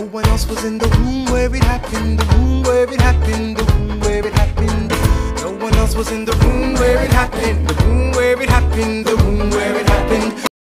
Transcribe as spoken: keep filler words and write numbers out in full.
No one else was in the room where it happened, the room where it happened, the room where it happened. No one else was in the room where it happened.